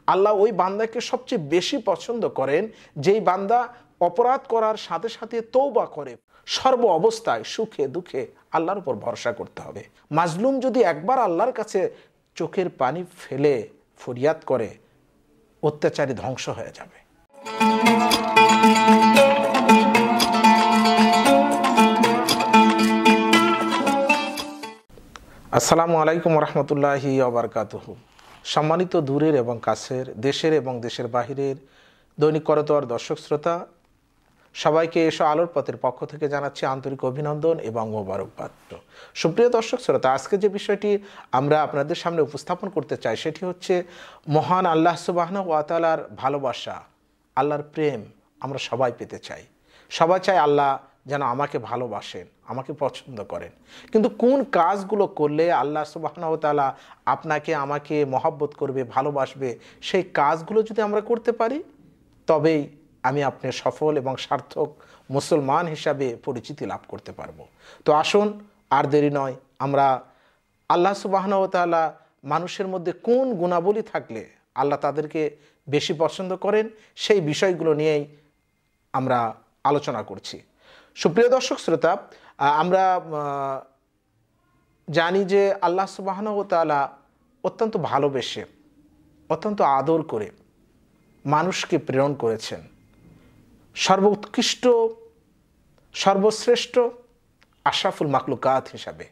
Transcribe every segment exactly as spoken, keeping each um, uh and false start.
আল্লাহ ওই বান্দাকে সবচেয়ে বেশি পছন্দ করেন যেই বান্দা অপরাধ করার সাথে সাথে তওবা করে। সর্ব অবস্থায় সুখে দুঃখে আল্লাহর উপর ভরসা করতে হবে। মাজলুম যদি একবার আল্লাহর কাছে চোখের পানি ফেলে ফরিয়াদ করে, অত্যাচারী ধ্বংস হয়ে যাবে। আসসালামু আলাইকুম রহমতুল্লাহি ওয়া বারাকাতুহু। সম্মানিত দূরের এবং কাছের, দেশের এবং দেশের বাহিরের দৈনিক করতোয়ার দর্শক শ্রোতা, সবাইকে এসো আলোর পথের পক্ষ থেকে জানাচ্ছি আন্তরিক অভিনন্দন এবং মোবারকবাদ। সুপ্রিয় দর্শক শ্রোতা, আজকে যে বিষয়টি আমরা আপনাদের সামনে উপস্থাপন করতে চাই সেটি হচ্ছে মহান আল্লাহ সুবহানাহু ওয়া তাআলার ভালোবাসা, আল্লাহর প্রেম আমরা সবাই পেতে চাই। সবাই চাই আল্লাহ যেন আমাকে ভালোবাসেন, আমাকে পছন্দ করেন। কিন্তু কোন কাজগুলো করলে আল্লাহ সুবহানাহু ওয়া তাআলা আপনাকে আমাকে মহব্বত করবে, ভালোবাসবে, সেই কাজগুলো যদি আমরা করতে পারি তবেই আমি আপনি সফল এবং সার্থক মুসলমান হিসাবে পরিচিতি লাভ করতে পারবো। তো আসুন আর দেরি নয়, আমরা আল্লাহ সুবহানাহু ওয়া তাআলা মানুষের মধ্যে কোন গুণাবলী থাকলে আল্লাহ তাদেরকে বেশি পছন্দ করেন সেই বিষয়গুলো নিয়েই আমরা আলোচনা করছি। সুপ্রিয় দর্শক শ্রোতা, আমরা জানি যে আল্লাহ সুবহানাহু ওয়া তাআলা অত্যন্ত ভালোবেসে, অত্যন্ত আদর করে মানুষকে প্রেরণ করেছেন সর্বোৎকৃষ্ট, সর্বশ্রেষ্ঠ আশরাফুল মাখলুকাত হিসাবে।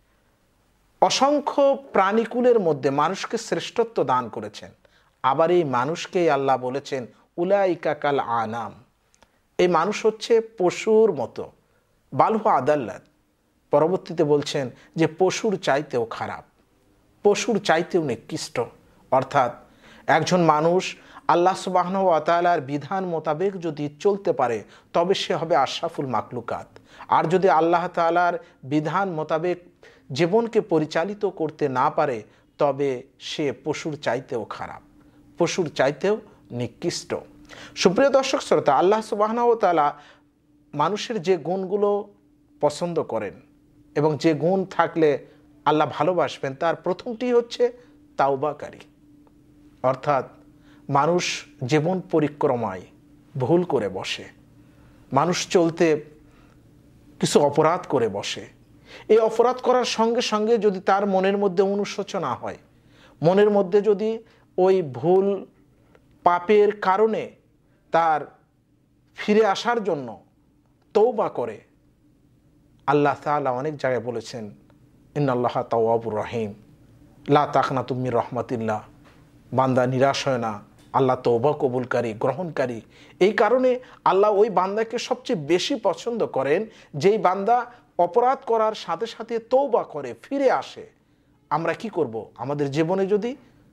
অসংখ্য প্রাণীকুলের মধ্যে মানুষকে শ্রেষ্ঠত্ব দান করেছেন। আবার এই মানুষকেই আল্লাহ বলেছেন উলাইকা কাল আনাম, এই মানুষ হচ্ছে পশুর মতো, বালহু আদাল্লাত। পরবর্তীতে বলছেন যে পশুর চাইতেও খারাপ, পশুর চাইতেও নিকৃষ্ট। অর্থাৎ একজন মানুষ আল্লাহ সুবহানাহু ওয়া তাআলার বিধান মোতাবেক যদি চলতে পারে তবে সে হবে আশরাফুল মাখলুকাত। আর যদি আল্লাহ তাআলার বিধান মোতাবেক জীবনকে পরিচালিত করতে না পারে তবে সে পশুর চাইতেও খারাপ, পশুর চাইতেও নিকৃষ্ট। সুপ্রিয় দর্শক শ্রোতা, আল্লাহ সুবহানাহু ওয়া তাআলা মানুষের যে গুণগুলো পছন্দ করেন এবং যে গুণ থাকলে আল্লাহ ভালোবাসবেন তার প্রথমটি হচ্ছে তাওবাকারী। অর্থাৎ মানুষ জীবন পরিক্রমায় ভুল করে বসে, মানুষ চলতে কিছু অপরাধ করে বসে। এই অপরাধ করার সঙ্গে সঙ্গে যদি তার মনের মধ্যে অনুশোচনা হয়, মনের মধ্যে যদি ওই ভুল পাপের কারণে তার ফিরে আসার জন্য তওবা করে, আল্লাহ তাআলা অনেক জায়গায় বলেছেন ইন্নাল্লাহা তাওয়াবুর রহিম, লা তাকনাতু মির রাহমাতিল্লাহ, বান্দা নিরাশ হয় না, আল্লাহ তওবা কবুলকারী, গ্রহণকারী। এই কারণে আল্লাহ ওই বান্দাকে সবচেয়ে বেশি পছন্দ করেন যেই বান্দা অপরাধ করার সাথে সাথে তওবা করে ফিরে আসে। আমরা কি করব? আমাদের জীবনে যদি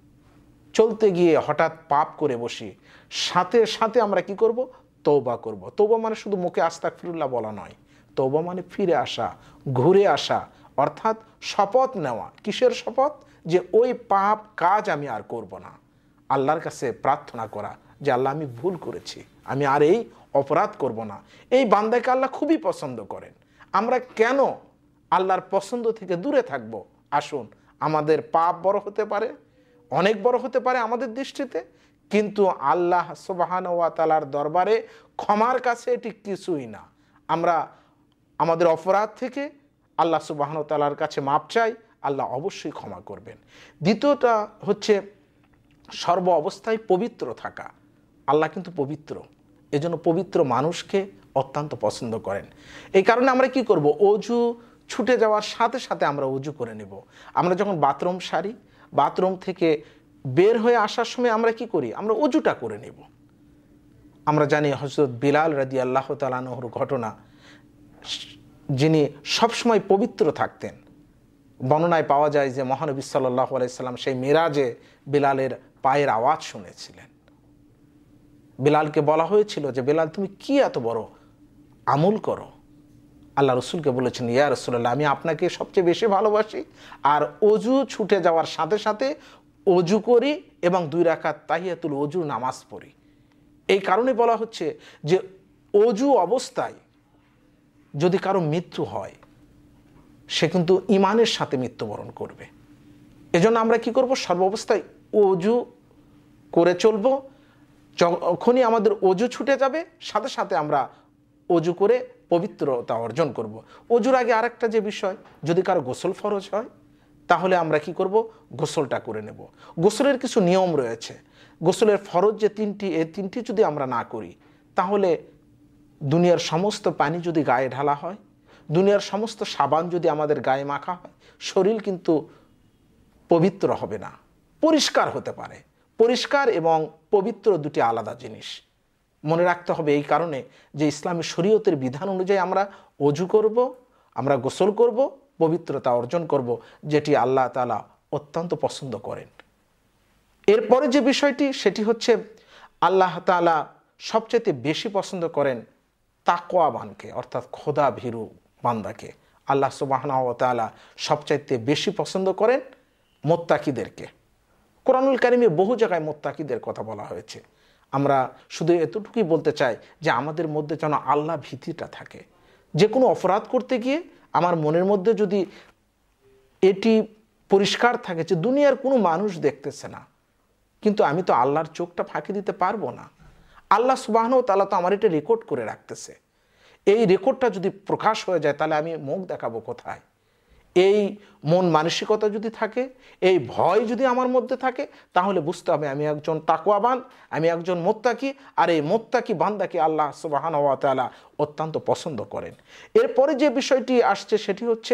চলতে গিয়ে হঠাৎ পাপ করে বসি, সাথে সাথে আমরা কি করব? তওবা করব। তওবা মানে শুধু মুখে আস্তাগফিরুল্লাহ বলা নয়, তওবা মানে ফিরে আসা, ঘুরে আসা, অর্থাৎ শপথ নেওয়া। কিসের শপথ? যে ওই পাপ কাজ আমি আর করব না। আল্লাহর কাছে প্রার্থনা করা যে আল্লাহ আমি ভুল করেছি, আমি আর এই অপরাধ করব না। এই বান্দাকে আল্লাহ খুবই পছন্দ করেন। আমরা কেন আল্লাহর পছন্দ থেকে দূরে থাকব? আসুন, আমাদের পাপ বড় হতে পারে, অনেক বড় হতে পারে আমাদের দৃষ্টিতে, কিন্তু আল্লাহ সুবহানাহু ওয়া তাআলার দরবারে ক্ষমার কাছে এটি কিছুই না। আমরা আমাদের অপরাধ থেকে আল্লাহ সুবহানাহু ওয়া তাআলার কাছে মাপ চাই, আল্লাহ অবশ্যই ক্ষমা করবেন। দ্বিতীয়টা হচ্ছে সর্ব অবস্থায় পবিত্র থাকা। আল্লাহ কিন্তু পবিত্র, এজন্য পবিত্র মানুষকে অত্যন্ত পছন্দ করেন। এই কারণে আমরা কি করব? অজু ছুটে যাওয়ার সাথে সাথে আমরা অজু করে নেব। আমরা যখন বাথরুম সারি, বাথরুম থেকে বের হয়ে আসার সময় আমরা কি করি? আমরা অজুটা করে নেব। আমরা জানি হযরত বিলাল রাদিয়াল্লাহু তাআলা আনহুর ঘটনা, যিনি সবসময় পবিত্র থাকতেন। বর্ণনায় পাওয়া যায় যে মহানবী সাল্লাল্লাহু আলাইহি সাল্লাম সেই মেরাজে বিলালের পায়ের আওয়াজ শুনেছিলেন। বিলালকে বলা হয়েছিল যে বিলাল তুমি কি এত বড় আমল করো? আল্লাহ রসুলকে বলেছেন ইয়া রাসূলুল্লাহ, আমি আপনাকে সবচেয়ে বেশি ভালোবাসি, আর অজু ছুটে যাওয়ার সাথে সাথে অজু করি এবং দুই রাকাত তাহিয়াতুল অজু নামাজ পড়ি। এই কারণে বলা হচ্ছে যে অজু অবস্থায় যদি কারো মৃত্যু হয় সে কিন্তু ইমানের সাথে মৃত্যুবরণ করবে। এজন্য আমরা কি করব? সর্বাবস্থায় অজু করে চলবো। যখনই আমাদের অজু ছুটে যাবে সাথে সাথে আমরা অজু করে পবিত্রতা অর্জন করব। অজুর আগে আরেকটা যে বিষয়, যদি কারো গোসল ফরজ হয় তাহলে আমরা কি করব, গোসলটা করে নেব। গোসলের কিছু নিয়ম রয়েছে। গোসলের ফরজ যে তিনটি, এই তিনটি যদি আমরা না করি তাহলে দুনিয়ার সমস্ত পানি যদি গায়ে ঢালা হয়, দুনিয়ার সমস্ত সাবান যদি আমাদের গায়ে মাখা হয়, শরীর কিন্তু পবিত্র হবে না, পরিষ্কার হতে পারে। পরিষ্কার এবং পবিত্র দুটি আলাদা জিনিস, মনে রাখতে হবে। এই কারণে যে ইসলামী শরীয়তের বিধান অনুযায়ী আমরা অজু করব, আমরা গোসল করব, পবিত্রতা অর্জন করব, যেটি আল্লাহ তাআলা অত্যন্ত পছন্দ করেন। এরপরে যে বিষয়টি সেটি হচ্ছে আল্লাহ তাআলা সবচেয়ে বেশি পছন্দ করেন তাকওয়াবানকে, অর্থাৎ খোদা ভীরু বান্দাকে। আল্লাহ সুবহানাহু ওয়া তাআলা সবচাইতে বেশি পছন্দ করেন মুত্তাকিদেরকে। কোরআনুল কারিমে বহু জায়গায় মুত্তাকিদের কথা বলা হয়েছে। আমরা শুধু এতটুকুই বলতে চাই যে আমাদের মধ্যে যেন আল্লাহ ভীতিটা থাকে। যে কোনো অপরাধ করতে গিয়ে আমার মনের মধ্যে যদি এটি পরিষ্কার থাকে যে দুনিয়ার কোনো মানুষ দেখতেছে না, কিন্তু আমি তো আল্লাহর চোখটা ফাঁকি দিতে পারবো না। আল্লাহ সুবহানাহু ওয়া তাআলা তো আমার এটা রেকর্ড করে রাখতেছে। এই রেকর্ডটা যদি প্রকাশ হয়ে যায় তাহলে আমি মুখ দেখাবো কোথায়? এই মন মানসিকতা যদি থাকে, এই ভয় যদি আমার মধ্যে থাকে, তাহলে বুঝতে হবে আমি একজন তাকওয়াবান, আমি একজন মুত্তাকি। আর এই মুত্তাকি বান্দাকে আল্লাহ সুবহানাহু ওয়া তাআলা অত্যন্ত পছন্দ করেন। এরপরে যে বিষয়টি আসছে সেটি হচ্ছে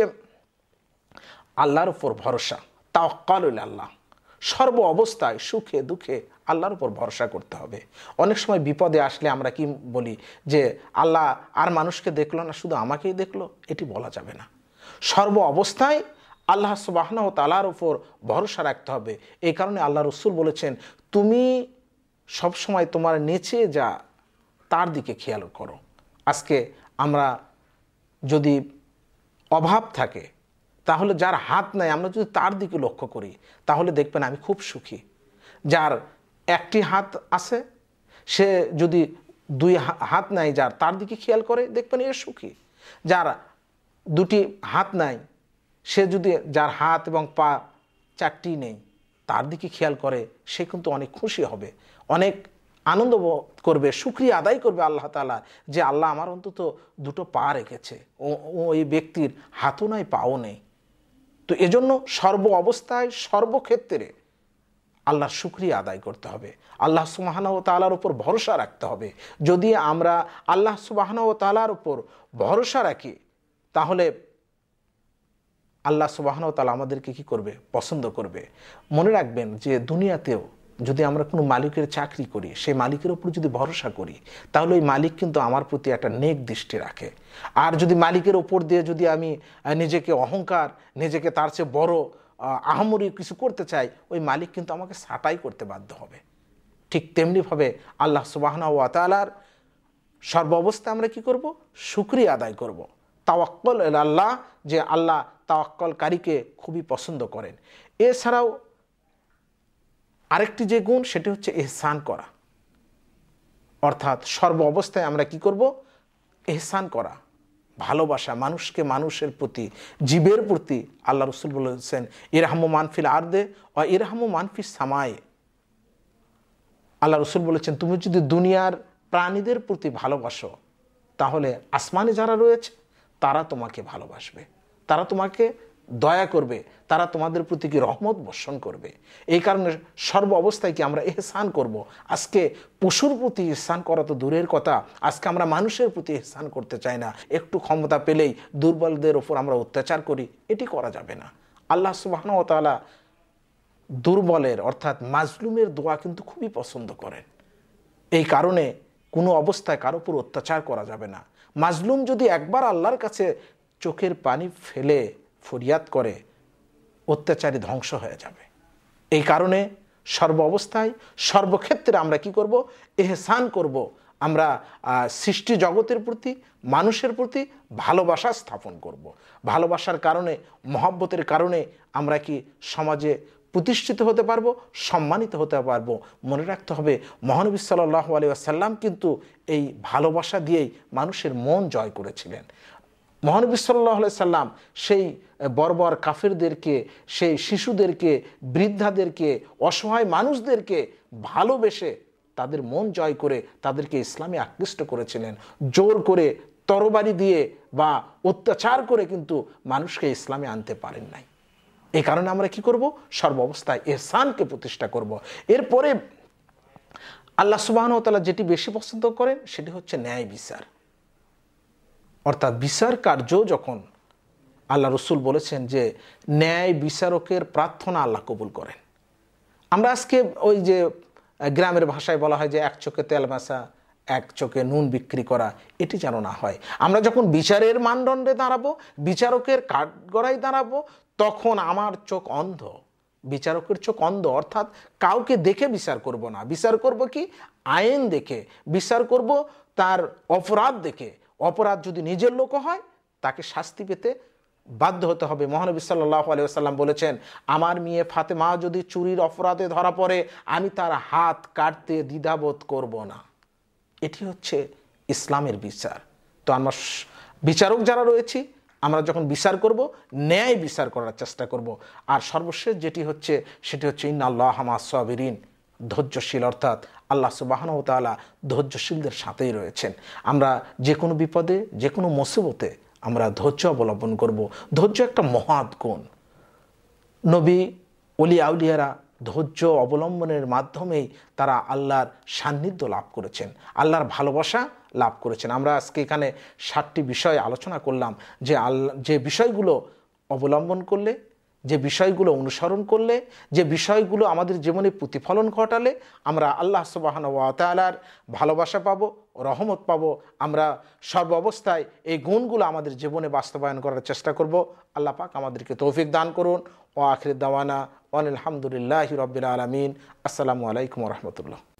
আল্লাহর উপর ভরসা, তাওয়াক্কুল আল্লাহ। সর্ব অবস্থায় সুখে দুঃখে আল্লাহর উপর ভরসা করতে হবে। অনেক সময় বিপদে আসলে আমরা কি বলি যে আল্লাহ আর মানুষকে দেখলো না, শুধু আমাকেই দেখলো, এটি বলা যাবে না। সর্ব অবস্থায় আল্লাহ সুবহানাহু ওয়া তাআলার উপর ভরসা রাখতে হবে। এই কারণে আল্লাহ রাসূল বলেছেন, তুমি সবসময় তোমার নিচে যা তার দিকে খেয়াল করো। আজকে আমরা যদি অভাব থাকে তাহলে যার হাত নাই আমরা যদি তার দিকে লক্ষ্য করি তাহলে দেখবেন আমি খুব সুখী। যার একটি হাত আছে সে যদি দুই হাত নাই, যার তার দিকে খেয়াল করে দেখবেন এ সুখী। যার দুটি হাত নাই সে যদি, যার হাত এবং পা চারটি নেই, তার দিকে খেয়াল করে সে কিন্তু অনেক খুশি হবে, অনেক আনন্দ করবে, শুকরিয়া আদায় করবে আল্লাহ তাআলা যে আল্লাহ আমার অন্তত দুটো পা রেখেছে, ও ওই ব্যক্তির হাতও নাই পাও নেই। তো এজন্য সর্ব অবস্থায় সর্বক্ষেত্রে আল্লাহর শুকরিয়া আদায় করতে হবে, আল্লাহ সুবহানাহু ওয়া তাআলার উপর ভরসা রাখতে হবে। যদি আমরা আল্লাহ সুবহানাহু ওয়া তাআলার উপর ভরসা রাখি তাহলে আল্লাহ সুবহানাহু ওয়া তাআলা আমাদেরকে কি করবে? পছন্দ করবে। মনে রাখবেন যে দুনিয়াতেও যদি আমরা কোনো মালিকের চাকরি করি, সেই মালিকের উপর যদি ভরসা করি তাহলে ওই মালিক কিন্তু আমার প্রতি একটা নেক দৃষ্টি রাখে। আর যদি মালিকের উপর দিয়ে যদি আমি নিজেকে অহংকার, নিজেকে তার চেয়ে বড় আহামরি কিছু করতে চাই, ওই মালিক কিন্তু আমাকে ছাঁটাই করতে বাধ্য হবে। ঠিক তেমনিভাবে আল্লাহ সুবহানাহু ওয়া তাআলার সর্ব অবস্থায় আমরা কি করব? শুকরিয়া আদায় করব, তাওয়াক্কুল আল্লাহ, যে আল্লাহ তাওয়াক্কুলকারীকে খুবই পছন্দ করেন। এছাড়াও আরেকটি যে গুণ সেটি হচ্ছে ইহসান করা, অর্থাৎ সর্ব অবস্থায় আমরা কি করব? ইহসান করা, ভালোবাসা, মানুষকে মানুষের প্রতি, জীবের প্রতি। আল্লাহ রাসূল বলেছেন, ইরহামু মান ফিল আরদে ওয়া ইরহামু মান ফিস সামায়ে। আল্লাহ রাসূল বলেছেন, তুমি যদি দুনিয়ার প্রাণীদের প্রতি ভালোবাসো তাহলে আসমানে যারা রয়েছে তারা তোমাকে ভালোবাসবে, তারা তোমাকে দয়া করবে, তারা তোমাদের প্রতি কি রহমত বর্ষণ করবে। এই কারণে সর্ব অবস্থায় কি আমরা ইহসান করব। আজকে পশুর প্রতি ইহসান করা তো দূরের কথা, আজকে আমরা মানুষের প্রতি ইহসান করতে চাই না। একটু ক্ষমতা পেলেই দুর্বলদের ওপর আমরা অত্যাচার করি, এটি করা যাবে না। আল্লাহ সুবহানাহু ওয়া তাআলা দুর্বলের অর্থাৎ মাজলুমের দোয়া কিন্তু খুবই পছন্দ করেন। এই কারণে কোনো অবস্থায় কারো উপর অত্যাচার করা যাবে না। মাজলুম যদি একবার আল্লাহর কাছে চোখের পানি ফেলে ফরিয়াদ করে, অত্যাচারী ধ্বংস হয়ে যাবে। এই কারণে সর্ব অবস্থায় সর্বক্ষেত্রে আমরা কি করব? ইহসান করব। আমরা সৃষ্টি জগতের প্রতি, মানুষের প্রতি ভালোবাসা স্থাপন করব। ভালোবাসার কারণে, মহব্বতের কারণে আমরা কি সমাজে প্রতিষ্ঠিত হতে পারবো, সম্মানিত হতে পারবো। মনে রাখতে হবে মহানবী সাল্লাল্লাহু আলাইহি ওয়াসাল্লাম কিন্তু এই ভালোবাসা দিয়েই মানুষের মন জয় করেছিলেন। মহানবী সাল্লাল্লাহু আলাইহি সাল্লাম সেই বর্বর কাফেরদেরকে, সেই শিশুদেরকে, বৃদ্ধাদেরকে, অসহায় মানুষদেরকে ভালোবেসে তাদের মন জয় করে তাদেরকে ইসলামে আকৃষ্ট করেছিলেন। জোর করে, তরবারি দিয়ে বা অত্যাচার করে কিন্তু মানুষকে ইসলামে আনতে পারেন নাই। এই কারণে আমরা কি করব? সর্বাবস্থায় ইহসানকে প্রতিষ্ঠা করব। এরপরে আল্লাহ সুবহানাহু ওয়া তাআলা যেটি বেশি পছন্দ করেন সেটি হচ্ছে ন্যায় বিচার। অর্থাৎ বিচার কার্য যখন আল্লাহ রসুল বলেছেন যে ন্যায় বিচারকের প্রার্থনা আল্লাহ কবুল করেন। আমরা আজকে ওই যে গ্রামের ভাষায় বলা হয় যে এক চোখে তেল মাসা, এক চোখে নুন বিক্রি করা, এটি যেন না হয়। আমরা যখন বিচারের মানদণ্ডে দাঁড়াবো, বিচারকের কাঠগড়ায় দাঁড়াবো, তখন আমার চোখ অন্ধ, বিচারকের চোখ অন্ধ। অর্থাৎ কাউকে দেখে বিচার করব না, বিচার করব কি? আইন দেখে বিচার করব, তার অপরাধ দেখে। অপরাধ যদি নিজের লোক হয় তাকে শাস্তি পেতে বাধ্য হতে হবে। মহানবী সাল্লাল্লাহু আলাইহি ওয়াসাল্লাম বলেছেন, আমার মেয়ে ফাতেমা যদি চুরির অপরাধে ধরা পড়ে, আমি তার হাত কাটতে দ্বিধাবোধ করব না। এটি হচ্ছে ইসলামের বিচার। তো আমরা বিচারক যারা রয়েছি, আমরা যখন বিচার করব, ন্যায় বিচার করার চেষ্টা করব। আর সর্বশেষ যেটি হচ্ছে সেটি হচ্ছে ইন্নাল্লাহা মা'আস সাবিরিন, ধৈর্যশীল। অর্থাৎ আল্লাহ সুবহানাহু ওয়া তাআলা ধৈর্যশীলদের সাথেই রয়েছেন। আমরা যে কোনো বিপদে, যে কোনো মুসিবতে আমরা ধৈর্য অবলম্বন করব। ধৈর্য একটা মহৎ গুণ। নবী, ওলি আউলিয়ারা ধৈর্য অবলম্বনের মাধ্যমেই তারা আল্লাহর সান্নিধ্য লাভ করেছেন, আল্লাহর ভালোবাসা লাভ করেছেন। আমরা আজকে এখানে সাতটি বিষয় আলোচনা করলাম যে আল্লাহ যে বিষয়গুলো অবলম্বন করলে, যে বিষয়গুলো অনুসরণ করলে, যে বিষয়গুলো আমাদের জীবনে প্রতিফলন ঘটালে আমরা আল্লাহ সুবহানাহু ওয়া তাআলার ভালোবাসা পাবো, রহমত পাবো। আমরা সর্বাবস্থায় এই গুণগুলো আমাদের জীবনে বাস্তবায়ন করার চেষ্টা করব। আল্লাহ পাক আমাদেরকে তৌফিক দান করুন। ওয়া আখিরু দাওয়ানা ওয়া আলহামদুলিল্লাহি রাব্বিল আলামিন। আসসালামু আলাইকুম ওয়া রাহমাতুল্লাহ।